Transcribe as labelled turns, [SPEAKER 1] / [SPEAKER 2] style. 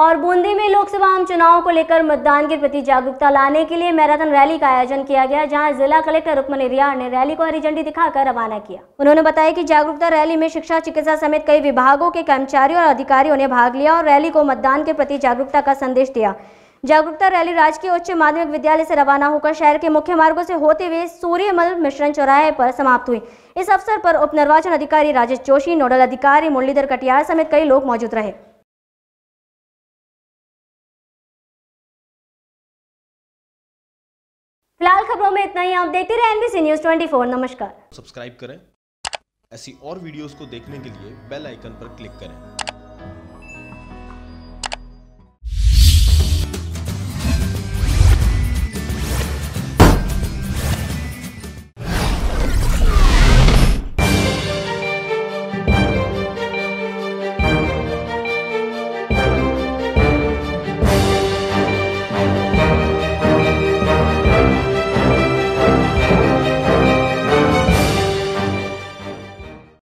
[SPEAKER 1] और बूंदी में लोकसभा आम चुनाव को लेकर मतदान के प्रति जागरूकता लाने के लिए मैराथन रैली का आयोजन किया गया, जहां जिला कलेक्टर रुक्मणी रियार ने रैली को हरी झंडी दिखाकर रवाना किया। उन्होंने बताया कि जागरूकता रैली में शिक्षा, चिकित्सा समेत कई विभागों के कर्मचारियों और अधिकारियों ने भाग लिया और रैली को मतदान के प्रति जागरूकता का संदेश दिया। जागरूकता रैली राजकीय उच्च माध्यमिक विद्यालय से रवाना होकर शहर के मुख्य मार्गों से होते हुए सूर्यमल मिश्रण चौराहे पर समाप्त हुई। इस अवसर पर उप निर्वाचन अधिकारी राजेश जोशी, नोडल अधिकारी मुरलीधर कटियार समेत कई लोग मौजूद रहे। फिलहाल खबरों में इतना ही। आप देखते रहे NBC News 24। नमस्कार।
[SPEAKER 2] सब्सक्राइब करें। ऐसी और वीडियोस को देखने के लिए बेल आइकन पर क्लिक करें।